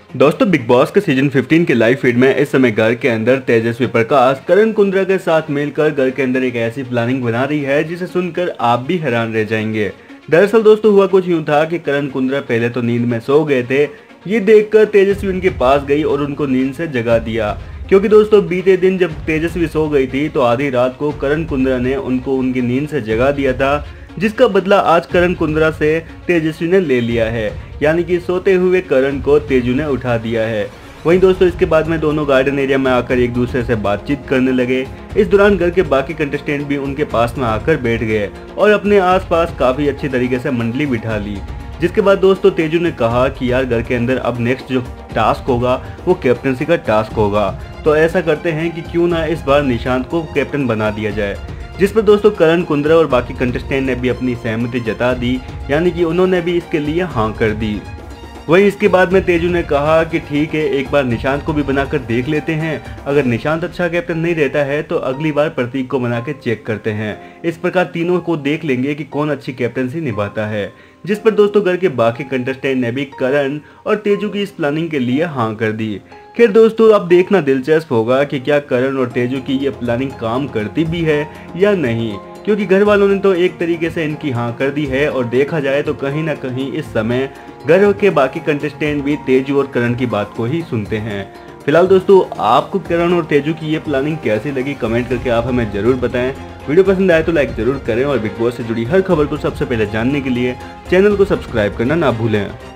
दोस्तों big boss के season 15 के लाइव फीड में इस समय घर के अंदर तेजस्वी प्रकाश करण कुंद्रा के साथ मिलकर घर के अंदर एक ऐसी प्लानिंग बना रही है जिसे सुनकर आप भी हैरान रह जाएंगे। दरअसल दोस्तों हुआ कुछ यूं था कि करण कुंद्रा पहले तो नींद में सो गए थे। ये देखकर तेजस्वी उनके पास गई और उनको नींद से जगा दिया, क्योंकि दोस्तों बीते दिन जब तेजस्वी सो गई थी तो आधी रात को करण कुंद्रा ने उनको उनकी नींद से जगा दिया था, जिसका बदला आज करण कुंद्रा से तेजस्वी ने ले लिया है। यानी कि सोते हुए करण को तेजू ने उठा दिया है। वहीं दोस्तों इसके बाद में दोनों गार्डन एरिया में आकर एक दूसरे से बातचीत करने लगे। इस दौरान घर के बाकी कंटेस्टेंट भी उनके पास में आकर बैठ गए और अपने आसपास काफी अच्छी तरीके से मंडली बिठा ली। जिसके बाद दोस्तों तेजू ने कहा कि यार घर के अंदर अब नेक्स्ट जो टास्क होगा वो कैप्टनसी का टास्क होगा, तो ऐसा करते हैं कि क्यों ना इस बार निशांत को कैप्टन बना दिया जाए। जिस पर दोस्तों करण कुंद्रा और बाकी कंटेस्टेंट ने भी अपनी सहमति जता दी, यानी कि उन्होंने भी इसके लिए हाँ कर दी। वहीं इसके बाद में तेजू ने कहा कि ठीक है, एक बार निशांत को भी बनाकर देख लेते हैं, अगर निशांत अच्छा कैप्टन नहीं रहता है तो अगली बार प्रतीक को बना के चेक करते हैं। इस प्रकार तीनों को देख लेंगे कि कौन अच्छी कैप्टनसी निभाता है। जिस पर दोस्तों घर के बाकी कंटेस्टेंट ने भी करण और तेजू की इस प्लानिंग के लिए हाँ कर दी। खैर दोस्तों अब देखना दिलचस्प होगा कि क्या करण और तेजू की ये प्लानिंग काम करती भी है या नहीं, क्योंकि घर वालों ने तो एक तरीके से इनकी हाँ कर दी है और देखा जाए तो कहीं ना कहीं इस समय घर के बाकी कंटेस्टेंट भी तेजू और करण की बात को ही सुनते हैं। फिलहाल दोस्तों आपको करण और तेजू की ये प्लानिंग कैसी लगी कमेंट करके आप हमें जरूर बताएं। वीडियो पसंद आए तो लाइक जरूर करें और बिग बॉस से जुड़ी हर खबर को सबसे पहले जानने के लिए चैनल को सब्सक्राइब करना ना भूलें।